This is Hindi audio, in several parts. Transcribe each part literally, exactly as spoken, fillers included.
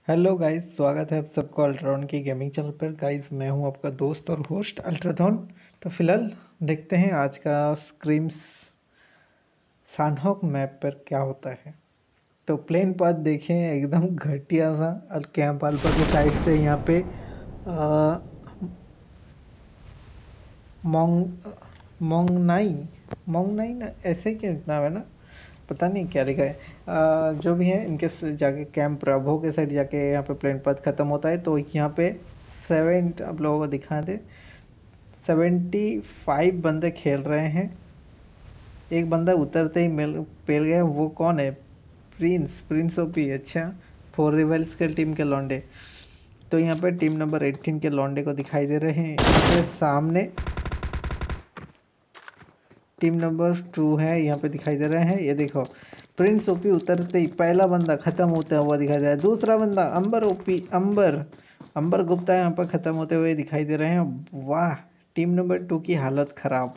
हेलो गाइस, स्वागत है आप सबको अल्ट्रॉन की गेमिंग चैनल पर। गाइस, मैं हूं आपका दोस्त और होस्ट अल्ट्राथॉन। तो फिलहाल देखते हैं आज का स्क्रीम्स सानहॉक मैप पर क्या होता है। तो प्लेन पाथ देखें, एकदम घटिया सा। और कैंप अल्फा के साइड से यहाँ पे आ, मोंग मोंगनाई मोंगनाई ना, ऐसे क्या नाम है ना, पता नहीं क्या लिखा है। आ, जो भी है इनके स- जाके कैंप ब्रावो के साइड जाके यहाँ पे प्लेन पाथ ख़त्म होता है। तो यहाँ पे सेवन, आप लोगों को दिखा दे, सेवेंटी फाइव बंदे खेल रहे हैं। एक बंदा उतरते ही मिल पेल गया। वो कौन है? Prince prince OP. अच्छा, फोर रिवल्स के टीम के लौंडे। तो यहाँ पे टीम नंबर एटीन के लौंडे को दिखाई दे रहे हैं। इसके सामने टीम नंबर टू है, यहाँ पे दिखाई दे रहे हैं। ये देखो, प्रिंस ओपी उतरते ही पहला बंदा ख़त्म होता हुआ दिखाई दे रहा है। दूसरा बंदा अंबर ओपी, अंबर अंबर गुप्ता यहाँ पर ख़त्म होते हुए दिखाई दे रहे हैं। वाह, टीम नंबर टू की हालत ख़राब।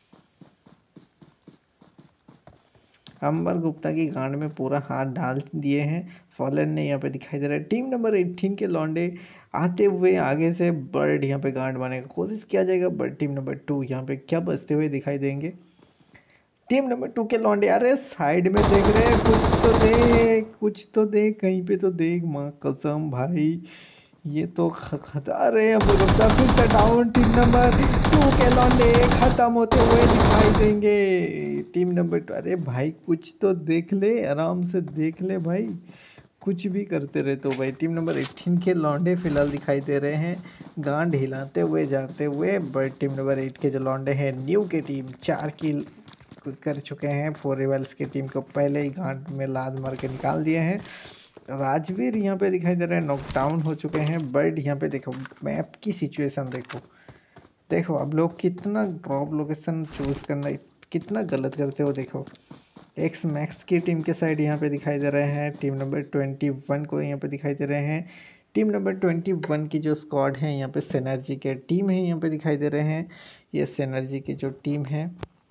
अंबर गुप्ता की गांड में पूरा हाथ डाल दिए हैं फॉलन ने, यहाँ पे दिखाई दे रहा है। टीम नंबर एटीन के लौंडे आते हुए आगे से बर्ड यहाँ पे गांड बनाने की कोशिश किया जाएगा, बट टीम नंबर टू यहाँ पे क्या बचते हुए दिखाई देंगे। टीम नंबर टू के लौंडे, अरे साइड में देख रहे हैं, कुछ तो देख, कुछ तो देख, कहीं पे तो देख, माँ कसम भाई। ये तो खत अरे अब रुकता फिर से डाउन। टीम नंबर टू के लौंडे खत्म होते हुए दिखाई देंगे। टीम नंबर टू, अरे भाई कुछ तो देख ले, आराम से देख ले भाई, कुछ भी करते रहे तो भाई। टीम नंबर एटीन के लौंडे फिलहाल दिखाई दे रहे हैं गांड हिलाते हुए जाते हुए, बट टीम नंबर एट के जो लौंडे हैं न्यू के टीम चार किल कर चुके हैं। फोर रिवल्स की टीम को पहले ही गांड में लाद मार के निकाल दिए हैं। राजवीर यहाँ पे दिखाई दे रहे हैं नॉकडाउन हो चुके हैं। बट यहाँ पे देखो मैप की सिचुएशन, देखो देखो अब लोग कितना ड्रॉप लोकेशन चूज करना कितना गलत करते हो। देखो एक्स मैक्स की टीम के साइड यहाँ पे दिखाई दे रहे हैं। टीम नंबर ट्वेंटी वन को यहाँ पे दिखाई दे रहे हैं। टीम नंबर ट्वेंटी वन की जो स्क्वाड है यहाँ पे सिनर्जी के टीम है, यहाँ पे दिखाई दे रहे हैं। ये सिनर्जी की जो टीम है,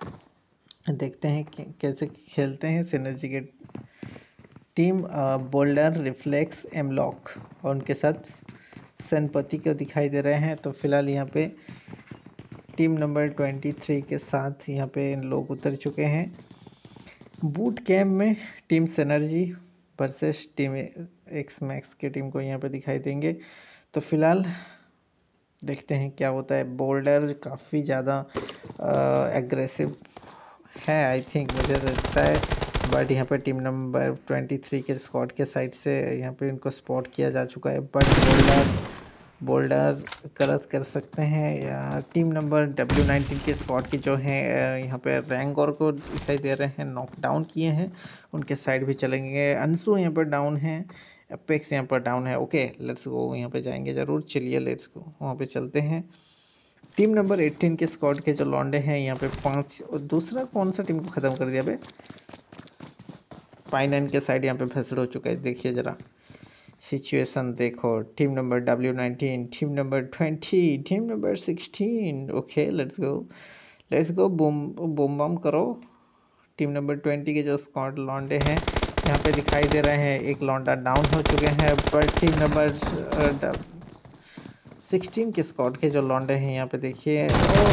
देखते हैं कि कैसे खेलते हैं सिनर्जी के टीम। बोल्डर, रिफ्लेक्स, एमलॉक और उनके साथ सनपति को दिखाई दे रहे हैं। तो फिलहाल यहाँ पे टीम नंबर ट्वेंटी थ्री के साथ यहाँ पे लोग उतर चुके हैं। बूट कैम्प में team synergy versus team X max की टीम को यहाँ पे दिखाई देंगे। तो फिलहाल देखते हैं क्या होता है। बोल्डर काफ़ी ज़्यादा एग्रेसिव है, आई थिंक, मुझे लगता है। बट यहाँ पे टीम नंबर ट्वेंटी थ्री के स्क्वाड के साइड से यहाँ पे इनको स्पॉट किया जा चुका है। बट बोल्डर बोल्डर गलत कर सकते हैं। या टीम नंबर डब्ल्यू नाइनटीन के स्क्वाड की जो है यहाँ पे रैंगोर को दिखाई दे रहे हैं, नॉकडाउन किए हैं, उनके साइड भी चलेंगे। अंशु यहाँ पर डाउन है, अपेक्स यहाँ पर डाउन है। ओके, लेट्स गो, यहाँ पे जाएंगे ज़रूर। चलिए लेट्स गो, वहाँ पे चलते हैं। टीम नंबर एटीन के स्क्वाड के जो लौंडे हैं यहाँ पे पाँच, और दूसरा कौन सा टीम को ख़त्म कर दिया बे? पाइनन के साइड यहाँ पे फैसड हो चुका है। देखिए ज़रा सिचुएशन देखो। Team number W nineteen, team number twenty, team number sixteen. Okay, let's go let's go, boom boom bomb करो। टीम नंबर ट्वेंटी के जो स्क्वाड लौंडे हैं यहाँ पे दिखाई दे रहे हैं, एक लौंडा डाउन हो चुके हैं। पर टीम नंबर सिक्सटीन के स्क्वाड के जो लौंडे हैं यहाँ पे देखिए,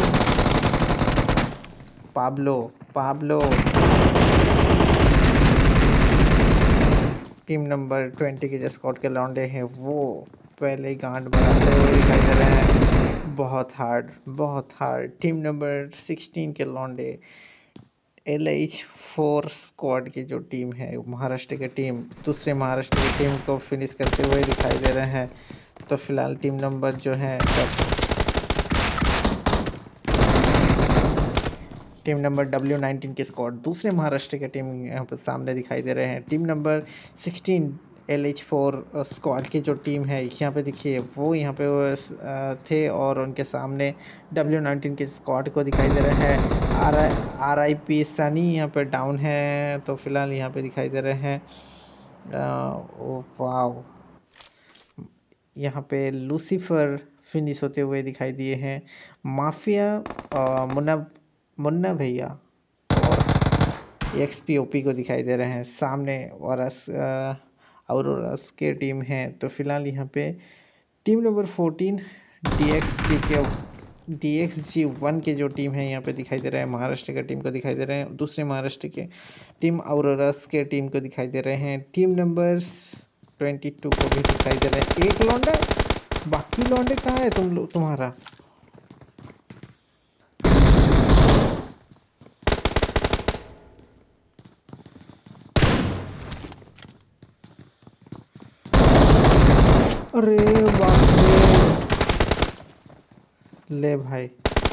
Pablo Pablo team number twenty के जो स्क्वाड के लौंडे हैं वो पहले ही गांड बनाते हुए दिखाई दे रहे हैं। बहुत हार्ड बहुत हार्ड। टीम नंबर सिक्सटीन के लौंडे एल एच फोर स्क्वाड की जो टीम है, महाराष्ट्र की टीम, दूसरे महाराष्ट्र की टीम को फिनिश करते हुए दिखाई दे रहे हैं। तो फिलहाल टीम नंबर जो है टीम नंबर डब्ल्यू नाइनटीन के स्क्वाड, दूसरे महाराष्ट्र के टीम यहाँ पर सामने दिखाई दे रहे हैं। Team number sixteen L H four squad की जो टीम है यहाँ पे देखिए, वो यहाँ पे वो थे, और उनके सामने डब्ल्यू नाइनटीन के स्क्वाड को दिखाई दे रहे हैं। R I R I P Sunny यहाँ पे डाउन है। तो फिलहाल यहाँ पे दिखाई दे रहे हैं। वाव, यहाँ पे लूसीफर फिनिश होते हुए दिखाई दिए हैं। माफिया मुन्ना मुन्ना भैया और एक्स पी ओ पी को दिखाई दे रहे हैं सामने। और औरोरास के टीम है। तो फिलहाल यहाँ पे team number fourteen D X G के डी एक्स जी वन के जो टीम है यहाँ पे दिखाई दे रहा है, महाराष्ट्र का टीम को दिखाई दे रहे हैं। दूसरे महाराष्ट्र के टीम औरोरास के टीम को दिखाई दे रहे हैं। टीम नंबर ट्वेंटी टू को भी दिखाई दे रहा है। एक लौंडा, बाकी लौंडे कहाँ है तुम लोग तुम्हारा? अरे बाप रे, ले भाई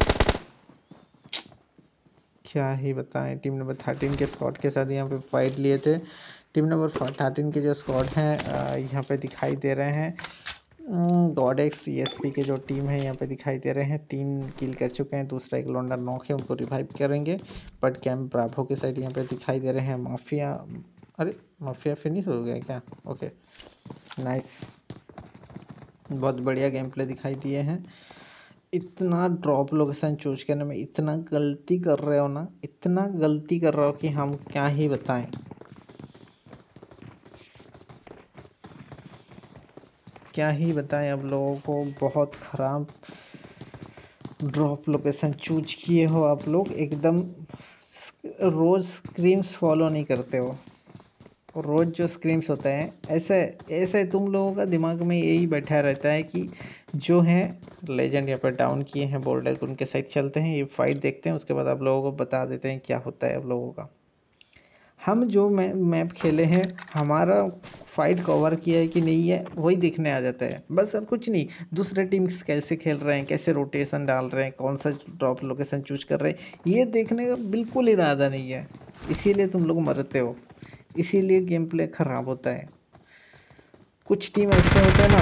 क्या ही बताएं। टीम नंबर थर्टीन के स्क्वाड के साथ यहाँ पे फाइट लिए थे। टीम नंबर थर्टीन के जो स्क्वाड हैं यहाँ पे दिखाई दे रहे हैं। God X C S P के जो टीम है यहाँ पे दिखाई दे रहे हैं। तीन किल कर चुके हैं, दूसरा एक लौंडा नॉक है, उनको रिवाइव करेंगे। बट कैंप ब्रावो के साइड यहाँ पे दिखाई दे रहे हैं। माफिया, अरे माफिया फिनिश हो गया क्या? ओके नाइस, बहुत बढ़िया गेम प्ले दिखाई दिए हैं। इतना ड्रॉप लोकेशन चूज करने में इतना गलती कर रहे हो ना, इतना गलती कर रहे हो कि हम क्या ही बताएं। क्या ही बताएं अब लोगों को, बहुत ख़राब ड्रॉप लोकेशन चूज किए हो आप लोग। एकदम रोज़ स्क्रीम्स फॉलो नहीं करते हो, रोज़ जो स्क्रीम्स होते हैं ऐसे ऐसे तुम लोगों का दिमाग में यही बैठा रहता है कि जो है लेजेंड यहाँ पर डाउन किए हैं बोल्डर को, उनके साइड चलते हैं, ये फाइट देखते हैं, उसके बाद आप लोगों को बता देते हैं क्या होता है आप लोगों का। हम जो मै, मैप खेले हैं, हमारा फाइट कवर किया है कि नहीं है वही देखने आ जाता है बस, अब कुछ नहीं। दूसरे टीम्स कैसे खेल रहे हैं, कैसे रोटेशन डाल रहे हैं, कौन सा ड्रॉप लोकेशन चूज कर रहे हैं, ये देखने का बिल्कुल इरादा नहीं है। इसीलिए तुम लोग मरते हो, इसीलिए गेम प्ले ख़राब होता है। कुछ टीम ऐसे होते हैं ना,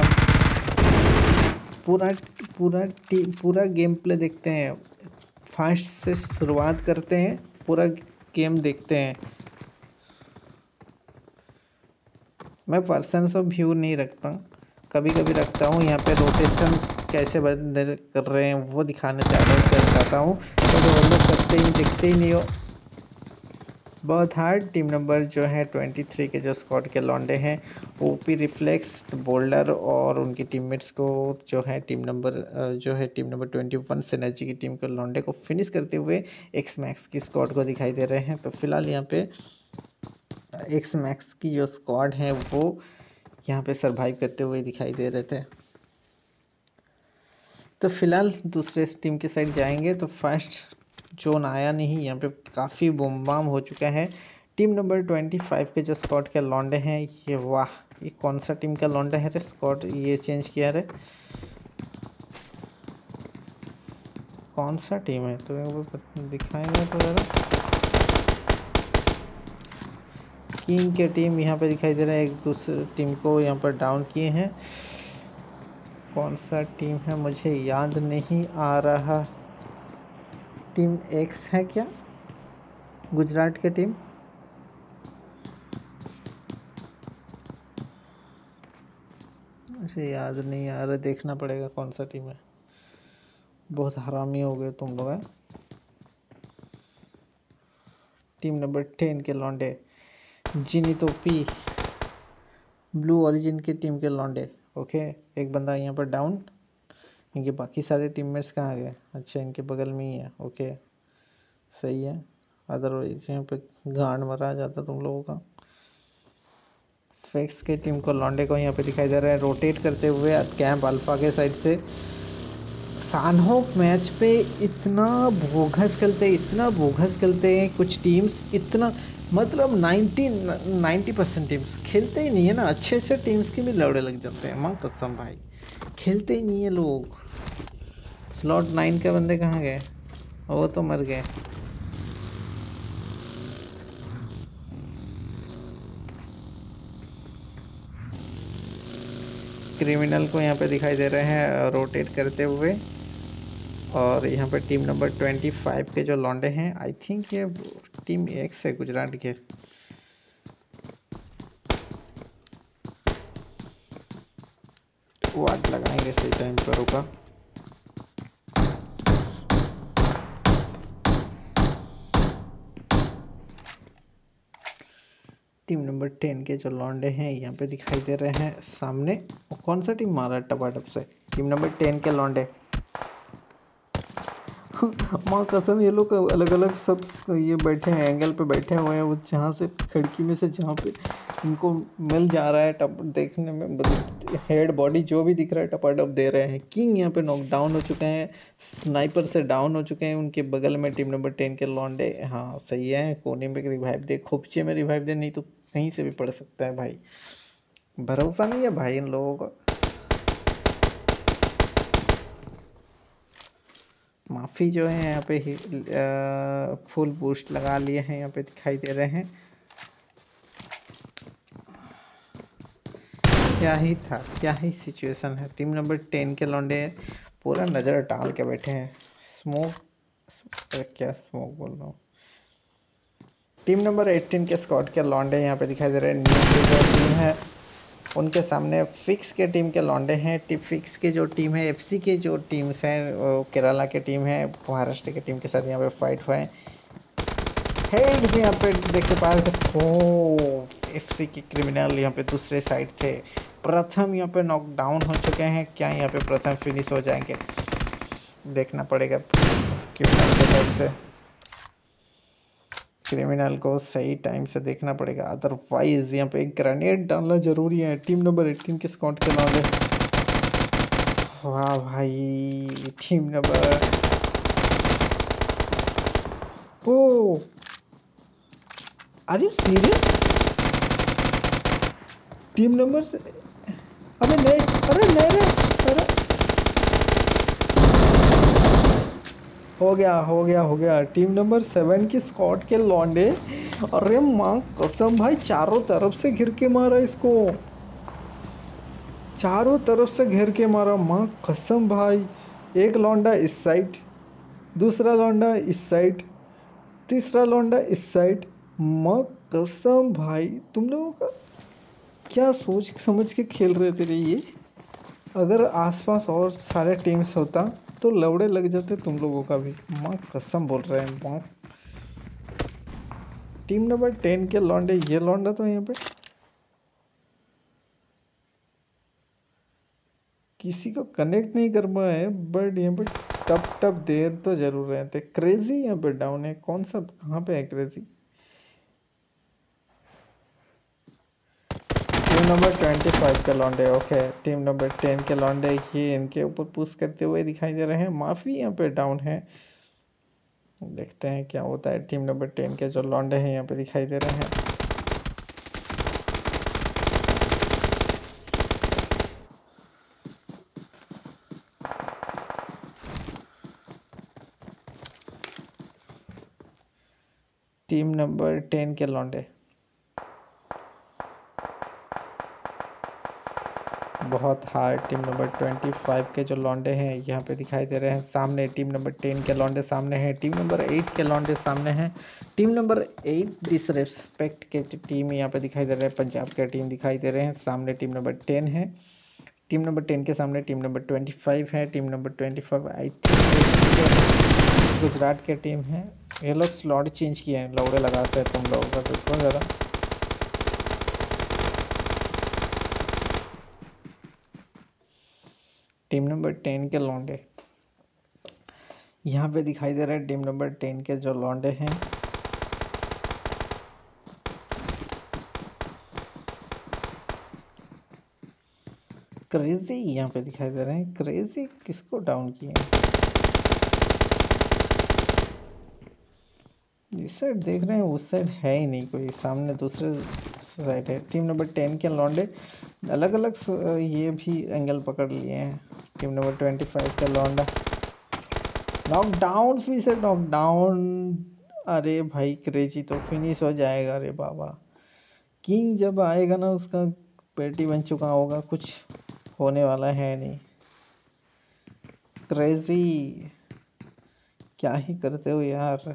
पूरा पूरा टीम पूरा गेम प्ले देखते हैं, फास्ट से शुरुआत करते हैं, पूरा गेम देखते हैं। मैं पर्सन से व्यू नहीं रखता, कभी कभी रखता हूँ। यहाँ पे रोटेशन कैसे बंदे कर रहे हैं वो दिखाने चाहता हूँ, तो वो लोग करते ही दिखते ही नहीं हो। बहुत हार्ड। टीम नंबर जो है तेईस के जो स्क्वाड के लौंडे हैं, ओपी रिफ्लेक्स बोल्डर और उनकी टीममेट्स को जो है टीम नंबर जो है टीम नंबर इक्कीस सिनर्जी की टीम के लौंडे को फिनिश करते हुए एक्स मैक्स की स्क्वाड को दिखाई दे रहे हैं। तो फिलहाल यहाँ पे एक्स मैक्स की जो स्क्वाड है वो यहाँ पे सरवाइव करते हुए दिखाई दे रहे थे। तो फिलहाल दूसरे टीम के साइड जाएंगे तो फर्स्ट जोन आया नहीं, यहाँ पे काफ़ी बम बाम हो चुका है। टीम नंबर पच्चीस के जो स्क्वाड के लौंडे हैं, ये वाह, ये कौन सा टीम का लौंडा है रे? स्क्वाड ये चेंज किया रे, कौन सा टीम है तो दिखाएंगे तो ज़रा। किंग के टीम यहाँ पे दिखाई दे रहा है, एक दूसरे टीम को यहाँ पर डाउन किए हैं। कौन सा टीम है मुझे याद नहीं आ रहा। टीम एक्स है क्या, गुजरात के टीम? मुझे याद नहीं आ रहा, देखना पड़ेगा कौन सा टीम है। बहुत हरामी हो गए तुम लोग हैं। टीम नंबर टेन के लौंडे जिनितोपी ब्लू ओरिजिन की टीम के लौंडे। ओके, एक बंदा यहाँ पर डाउन, इनके बाकी सारे टीममेट्स कहाँ गए? अच्छा, इनके बगल में ही है। ओके सही है, अदरवाइज यहाँ पे गांड मरा जाता तुम लोगों का। फेक्स के टीम को लौंडे को यहाँ पे दिखाई दे रहा है रोटेट करते हुए कैंप अल्फा के साइड से। सानहोक मैच पे इतना बोगस खेलते हैं, इतना बोगस खेलते हैं कुछ टीम्स, इतना मतलब नाइन्टी नाइन्टी परसेंट टीम्स खेलते ही नहीं है ना। अच्छे अच्छे टीम्स के भी लौड़े लग जाते हैं, मां कसम भाई, खेलते ही नहीं है लोग। स्लॉट नाइन के बंदे कहाँ गए? वो तो मर गए। क्रिमिनल को यहाँ पे दिखाई दे रहे हैं रोटेट करते हुए। और यहाँ पे टीम नंबर पच्चीस के जो लौंडे हैं, आई थिंक ये टीम एक्स है गुजरात के। वाट लगाएंगे सही टाइम पर, रुका। टीम नंबर टेन के जो लौंडे हैं यहाँ पे दिखाई दे रहे हैं सामने। और कौन सा टीम मारा टपाटप से? टीम नंबर टेन के लौंडे। माँ कसम, ये लोग अलग अलग सब ये बैठे हैं, एंगल पे बैठे हुए हैं, वो जहाँ से खिड़की में से जहाँ पे इनको मिल जा रहा है टप देखने में, हेड बॉडी जो भी दिख रहा है टपाटप दे रहे हैं। किंग यहाँ पे नॉक डाउन हो चुके हैं, स्नाइपर से डाउन हो चुके हैं। उनके बगल में टीम नंबर टेन के लौंडे। हाँ सही है, कोने में रिवाइव दे, खोपचे में रिवाइव दे, नहीं तो कहीं से भी पड़ सकता है भाई। भरोसा नहीं है भाई इन लोगों का। माफ़ी जो है यहाँ पे फुल बूस्ट लगा लिए हैं, यहाँ पे दिखाई दे रहे हैं। क्या ही था, क्या ही सिचुएशन है। टीम नंबर टेन के लौंडे पूरा नज़र डाल के बैठे हैं। स्मोक, क्या स्मोक बोल रहा हूँ। टीम नंबर एटीन के स्क्वाड के लौंडे यहाँ पे दिखाई दे रहे हैं। न्यू टीम है, उनके सामने फिक्स के टीम के लौंडे हैं। टी फिक्स के जो टीम है, एफसी के जो टीम्स हैं, वो केरला के टीम है, महाराष्ट्र के टीम के साथ यहाँ पे फाइट हुआ है। हेड्स यहाँ पे देख पा रहे थे। ओ एफसी के क्रिमिनल यहाँ पे दूसरे साइड थे। प्रथम यहाँ पे नॉकडाउन हो चुके हैं। क्या यहाँ पे प्रथम फिनिश हो जाएंगे, देखना पड़ेगा। क्रिमिनल के साइड से क्रिमिनल को सही टाइम से देखना पड़ेगा, अदरवाइज यहाँ पे एक ग्रेनेड डालना जरूरी है। टीम नंबर एटीन के स्क्वाड के लौंडे। वाह भाई, team number oh are you serious? Team number से अरे नहीं, अरे नहीं रे, अरे हो गया हो गया हो गया। टीम नंबर सेवन की स्क्वाड के लौंडे। अरे माँ कसम भाई, चारों तरफ से घिर के मारा इसको, चारों तरफ से घेर के मारा। माँ कसम भाई, एक लौंडा इस साइड, दूसरा लौंडा इस साइड, तीसरा लौंडा इस साइड। माँ कसम भाई, तुम लोगों का क्या सोच समझ के खेल रहे थे ये? अगर आसपास और सारे टीम्स होता तो लौड़े लग जाते तुम लोगों का भी। माँ कसम बोल रहे हैं माँ। टीम नंबर टेन के लौंडे, ये लौंडा तो यहाँ पे किसी को कनेक्ट नहीं कर पाए है, बट यहाँ पे टप टप देर तो जरूर रहे थे। क्रेजी यहाँ पे डाउन है, कौन सा कहाँ पे है crazy? Team number twenty five के लौंडे। ओके, टीम नंबर टेन के लौंडे ये इनके ऊपर पुश करते हुए दिखाई दे रहे हैं। माफ़ी यहाँ पे डाउन है, देखते हैं क्या होता है। टीम नंबर टेन के जो लौंडे हैं यहाँ पे दिखाई दे रहे हैं। टीम नंबर टेन के लौंडे बहुत hard. Team number twenty five के जो लौंडे हैं यहाँ पे दिखाई दे रहे हैं सामने। टीम नंबर टेन के लौंडे सामने हैं, टीम नंबर एट के लौंडे सामने हैं। टीम नंबर एट डिसरेस्पेक्ट के टीम यहाँ पे दिखाई दे रहे हैं, पंजाब के टीम दिखाई दे रहे हैं सामने। टीम नंबर टेन है, टीम नंबर टेन के सामने टीम नंबर ट्वेंटी फाइव है। Team number twenty five I think Gujarat के टीम है। ये लोग स्लॉट चेंज किए हैं, लौड़े लगाते हैं तुम लोगों का तो इतना ज़्यादा। टीम नंबर टेन के लौंडे यहाँ पे दिखाई दे रहे हैं। टीम नंबर टेन के जो लौंडे हैं क्रेजी यहाँ पे दिखाई दे रहे हैं। क्रेजी किसको डाउन किए हैं? इस साइड देख रहे हैं, उस साइड है ही नहीं कोई, सामने दूसरे साइड है। टीम नंबर टेन के लौंडे अलग अलग ये भी एंगल पकड़ लिए हैं। टीम नंबर ट्वेंटी फाइव का लौंडा नॉकडाउन, फिर से नॉकडाउन। अरे भाई क्रेजी तो फिनिश हो जाएगा। अरे बाबा, किंग जब आएगा ना उसका पेटी बन चुका होगा, कुछ होने वाला है नहीं। क्रेजी क्या ही करते हो यार।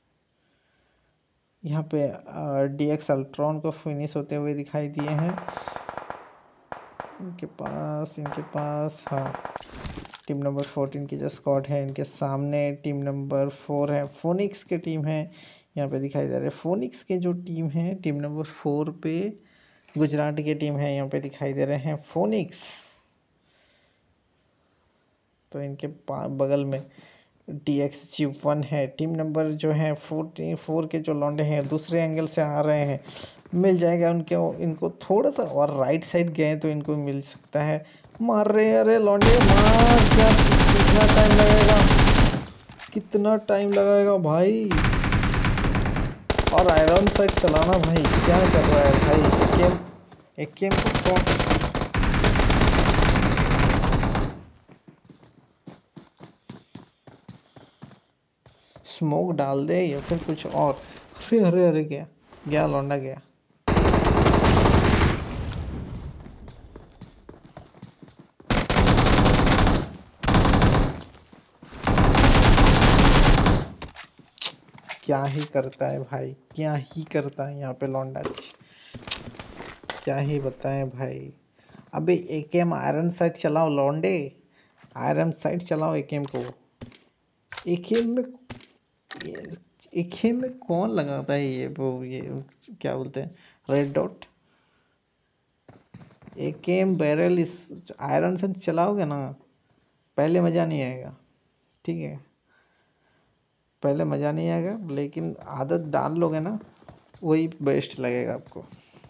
यहाँ पे डी एक्स अल्ट्रॉन को फिनिश होते हुए दिखाई दिए हैं। इनके पास इनके पास हाँ टीम नंबर फोर्टीन की जो स्क्वाड है इनके सामने टीम नंबर फोर है, फोनिक्स की टीम है यहाँ पे दिखाई दे रहा है। फोनिक्स के जो टीम है टीम नंबर फोर पे गुजरात की टीम है यहाँ पे दिखाई दे रहे हैं फोनिक्स। तो इनके बगल में टी एक्स जी वन है। टीम नंबर जो है फोर्टी फोर के जो लौंडे हैं दूसरे एंगल से आ रहे हैं, मिल जाएगा उनके इनको थोड़ा सा और राइट साइड गए तो इनको मिल सकता है। मार रहे हैं, अरे लौंडे मार, क्या कितना टाइम लगेगा, कितना टाइम लगेगा भाई। और आयरन साइड चलाना भाई, क्या कर रहा है भाई। एक गेम एक गेम को स्मोक डाल दे या फिर कुछ और। अरे अरे अरे गया गया लौंडा गया। क्या ही करता है भाई, क्या ही करता है यहाँ पे लौंडा, क्या ही बताएं भाई। अबे एक एम आयरन साइड चलाओ लौंडे, आयरन साइड चलाओ एक एम को। एक एम में एक एम में कौन लगाता है ये वो ये क्या बोलते हैं रेड डॉट। एक एम बैरल इस आयरन से चलाओगे ना पहले मज़ा नहीं आएगा, ठीक है, पहले मज़ा नहीं आएगा, लेकिन आदत डाल लोगे ना वही बेस्ट लगेगा आपको।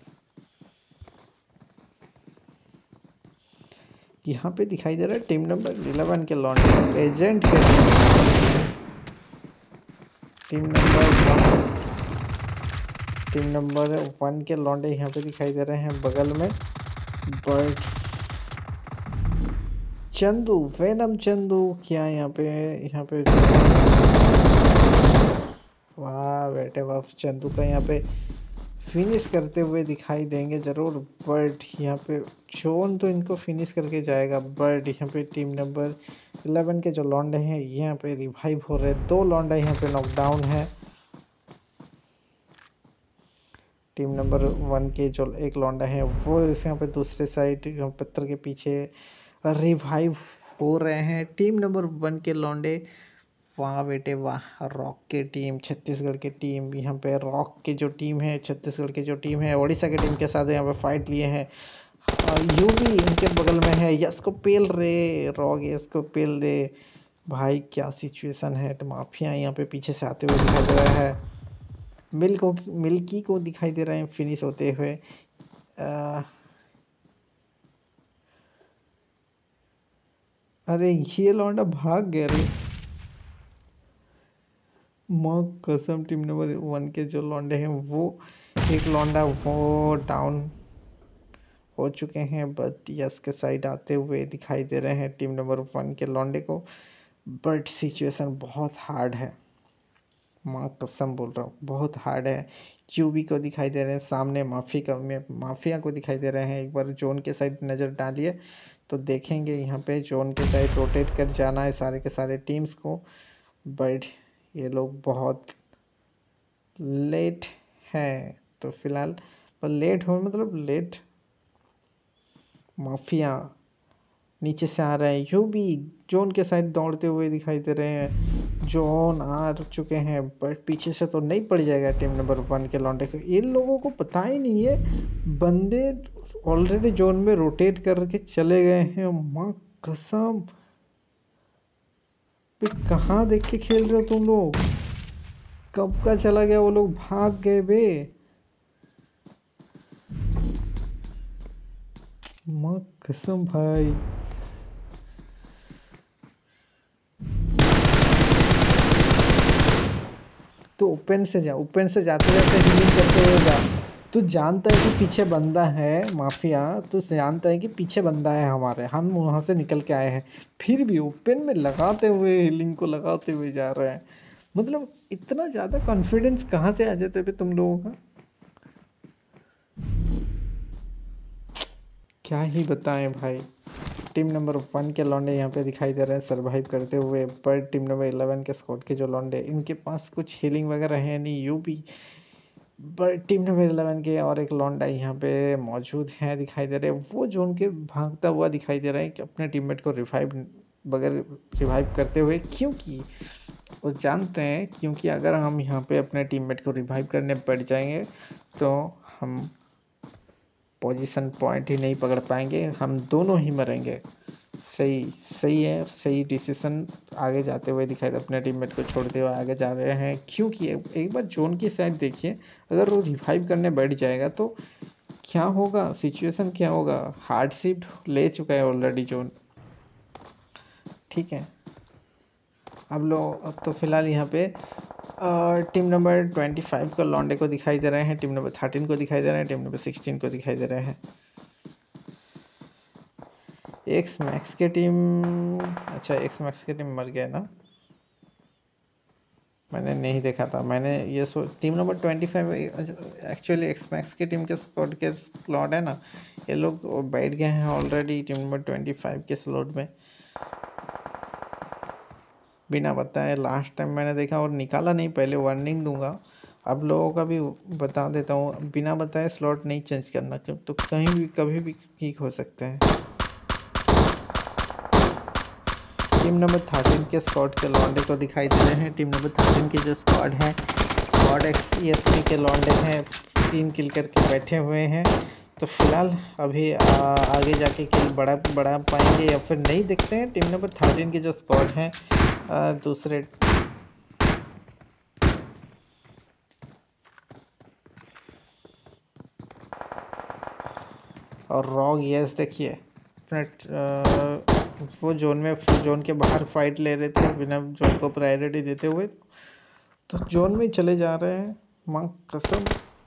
यहाँ पे दिखाई दे रहा है टीम नंबर इलेवन के लॉन्च एजेंट के team number one team number one के लौंडे यहाँ पे दिखाई दे रहे हैं बगल में। बर्ड चंदू, वेनम चंदू क्या यहाँ पे यहाँ पे वाह बेटे वाह, चंदू का यहाँ पे फिनिश करते हुए दिखाई देंगे ज़रूर। बर्ड यहाँ पे जोन तो इनको फिनिश करके जाएगा। बर्ड यहाँ पे टीम नंबर इलेवन के जो लौंडे हैं यहाँ पे रिवाइव हो रहे हैं, दो लौंडे यहाँ पे नॉकडाउन है। टीम नंबर वन के जो एक लौंडा है वो इस यहाँ पे दूसरे साइड पत्थर के पीछे रिवाइव हो रहे हैं। टीम नंबर वन के लौंडे, वाह बेटे वाह, रॉक के टीम, छत्तीसगढ़ की टीम, यहाँ पे रॉक की जो टीम है छत्तीसगढ़ की जो टीम है उड़ीसा की टीम के साथ यहाँ पे फाइट लिए हैं। यू भी इनके बगल में है, यस को पेल रे रॉक, यस को पेल दे भाई। क्या सिचुएशन है, तो माफिया यहाँ पे पीछे से आते हुए दिखाई दे रहा है। मिल को मिल्की को दिखाई दे रहे हैं फिनिश होते हुए। आ, अरे ये लौंडा भाग गया रे, माँ कसम। टीम नंबर वन के जो लौंडे हैं वो एक लौंडा वो डाउन हो चुके हैं, बट यस के साइड आते हुए दिखाई दे रहे हैं टीम नंबर वन के लौंडे को। बट सिचुएशन बहुत हार्ड है, माँ कसम बोल रहा हूँ बहुत हार्ड है। च्यूबी को दिखाई दे रहे हैं सामने, माफिया में माफिया को दिखाई दे रहे हैं। एक बार जोन के साइड नज़र डालिए तो देखेंगे यहाँ पे जोन के साइड रोटेट कर जाना है सारे के सारे टीम्स को। बट ये लोग बहुत लेट हैं, तो फिलहाल पर लेट हो मतलब लेट। माफिया नीचे से आ रहे हैं, यू भी जोन के साइड दौड़ते हुए दिखाई दे रहे हैं। जोन आ चुके हैं बट पीछे से तो नहीं पड़ जाएगा टीम नंबर वन के लौंडे को। इन लोगों को पता ही नहीं है, बंदे ऑलरेडी जोन में रोटेट करके चले गए हैं। माँ कसम, कहाँ देख के खेल रहे हो तुम लोग, कब का चला गया वो लोग, भाग गए बे। माँ कसम भाई, तो ओपन से जा, ओपन से जाते जाते हीलिंग करते हुए जा। तू जानता है कि पीछे बंदा है माफिया, तू जानता है कि पीछे बंदा है हमारे, हम वहाँ से निकल के आए हैं, फिर भी ओपन में लगाते हुए हीलिंग को लगाते हुए जा रहे हैं। मतलब इतना ज़्यादा कॉन्फिडेंस कहाँ से आ जाते है तुम लोगों का, क्या ही बताएं भाई। टीम नंबर वन के लौंडे यहाँ पे दिखाई दे रहे हैं सरवाइव करते हुए, पर टीम नंबर इलेवन के स्क्वाड के जो लौंडे इनके पास कुछ हीलिंग वगैरह है नहीं। यू भी पर टीम नंबर इलेवन के और एक लौंडा यहाँ पे मौजूद है दिखाई दे रहे हैं, वो जोन के भागता हुआ दिखाई दे रहा है कि अपने टीममेट को रिवाइव बगैर रिवाइव करते हुए, क्योंकि वो जानते हैं क्योंकि अगर हम यहाँ पे अपने टीममेट को रिवाइव करने बैठ जाएंगे तो हम पोजीशन पॉइंट ही नहीं पकड़ पाएंगे, हम दोनों ही मरेंगे। सही सही है, सही डिसीजन। आगे जाते हुए दिखाई दे, अपने टीममेट को छोड़ते हुए आगे जा रहे हैं, क्योंकि एक बार जोन की साइड देखिए, अगर वो रिवाइव करने बैठ जाएगा तो क्या होगा, सिचुएशन क्या होगा। हार्ड शिफ्ट ले चुका है ऑलरेडी जोन, ठीक है। अब लोग अब तो फिलहाल यहाँ पे टीम नंबर ट्वेंटी फाइव को लॉन्डे को दिखाई दे रहे हैं, टीम नंबर थर्टीन को दिखाई दे रहे हैं, टीम नंबर सिक्सटीन को दिखाई दे रहे हैं। एक्स मैक्स के टीम, अच्छा एक्स मैक्स के टीम मर गया ना, मैंने नहीं देखा था। मैंने ये so team number twenty five actually X Max के टीम के स्क्वाड के स्लॉट है ना, ये लोग बैठ गए हैं already team number twenty five के स्लॉट में बिना बताए। लास्ट टाइम मैंने देखा और निकाला नहीं, पहले वार्निंग दूंगा, अब लोगों का भी बता देता हूँ, बिना बताए स्लॉट नहीं चेंज करना, तो कहीं भी कभी भी किक हो सकते हैं। टीम नंबर थर्टीन के स्क्वाड के लॉन्डे को दिखाई दे रहे हैं। टीम नंबर थर्टीन की जो स्क्वाड है, squad X E S P के लॉन्डे हैं, तीन किल करके बैठे हुए हैं। तो फिलहाल अभी आ, आगे जाके किल बढ़ा बढ़ा पाएंगे या फिर नहीं, देखते हैं। टीम नंबर थर्टीन की जो स्क्वाड है दूसरे और रॉग यस देखिए वो जोन में जोन के बाहर फाइट ले रहे थे बिना जोन को प्रायोरिटी देते हुए, तो जोन में चले जा रहे हैं। मां कसम,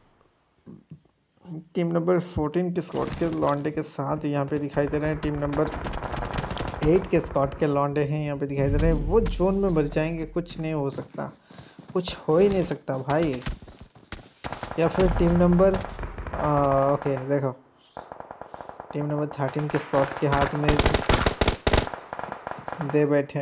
टीम नंबर फोर्टीन के स्क्वाड के लॉन्डे के साथ यहाँ पे दिखाई दे रहे हैं। टीम नंबर एट के स्क्वाड के लॉन्डे हैं यहाँ पे दिखाई दे रहे हैं। वो जोन में मर जाएंगे, कुछ नहीं हो सकता, कुछ हो ही नहीं सकता भाई। या फिर टीम नंबर ओके देखो, टीम नंबर थर्टीन के स्क्वाड के हाथ में दे बैठे।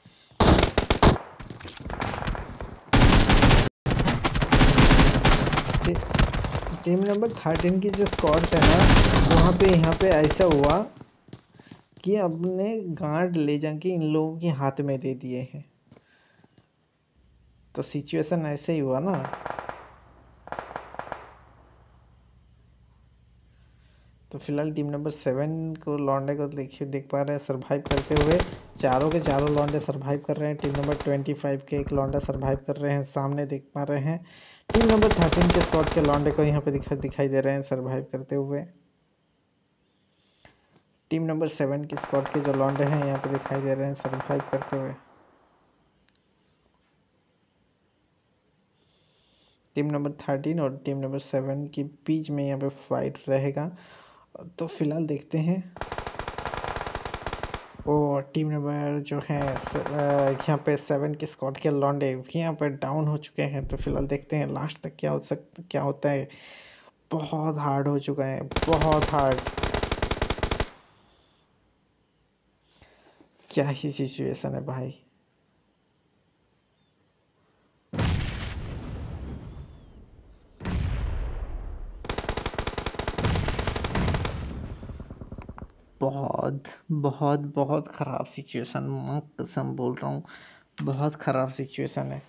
टीम नंबर थर्टीन की जो स्क्वाड है ना, वहाँ पे यहाँ पे ऐसा हुआ कि अपने गार्ड ले जाके इन लोगों के हाथ में दे दिए हैं, तो सिचुएशन ऐसे ही हुआ ना। तो फिलहाल टीम नंबर सेवन को लॉन्डे को देखिए देख पा रहे हैं सरवाइव करते हुए, चारों के चारों लॉन्डे सरवाइव कर रहे हैं। टीम नंबर ट्वेंटी फाइव के एक लॉन्डा सरवाइव कर रहे हैं, सामने देख पा रहे हैं। टीम नंबर थर्टीन के स्क्वाड के लॉन्डे को यहाँ पे दिखा दिखाई दे रहे हैं सरवाइव करते हुए। टीम नंबर सेवन के स्क्वाड के जो लॉन्डे हैं यहाँ पे दिखाई दे रहे हैं सरवाइव करते हुए। टीम नंबर थर्टीन और टीम नंबर सेवन के बीच में यहाँ पे फाइट रहेगा। तो फिलहाल देखते हैं। और टीम नंबर जो है यहाँ पे सेवन के स्क्वाड के लॉन्डे यहाँ पर डाउन हो चुके हैं। तो फिलहाल देखते हैं लास्ट तक क्या हो सकता क्या होता है। बहुत हार्ड हो चुका है, बहुत हार्ड, क्या ही सिचुएशन है भाई। बहुत बहुत बहुत ख़राब सिचुएशन, मैं कसम बोल रहा हूँ, बहुत ख़राब सिचुएशन है।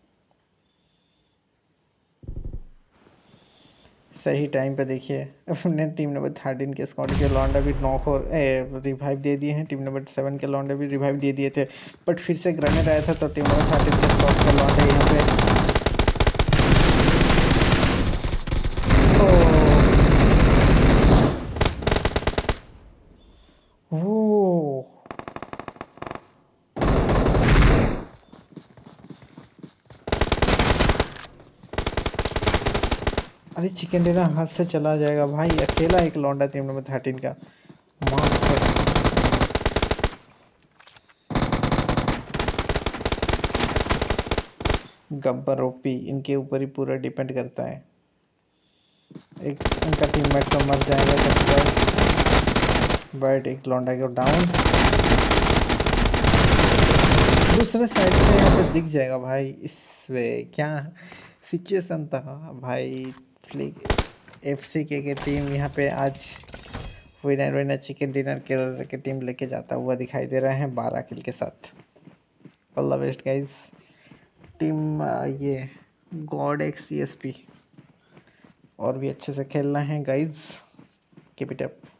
सही टाइम पे देखिए अपने टीम नंबर थर्टीन के स्क्वाड के लॉन्डा भी नॉक और रिवाइव दे दिए हैं। टीम नंबर सेवन के लॉन्डे भी रिवाइव दे दिए थे, बट फिर से ग्रेनेड आया था तो टीम नंबर थर्टीन के स्क्वाड के लॉन्डे यहाँ पे अरे चिकन डिनर हाथ से चला जाएगा भाई, अकेला एक लौंडा टीम नंबर थर्टीन का मार। गब्बर ओपी, इनके ऊपर ही पूरा डिपेंड करता है। एक उनका टीममेट तो मर जाएगा बट एक लौंडा को डाउन। दूसरे साइड से यहाँ पे दिख जाएगा भाई। इसमें क्या सिचुएशन था भाई। फ्लिक एफ सी के, के टीम यहाँ पे आज winner winner chicken dinner Kerala की टीम लेके जाता हुआ दिखाई दे रहे हैं बारह किल के साथ। All the best guys team. ये god X C S P और भी अच्छे से खेलना है गाइस, कीप इट अप।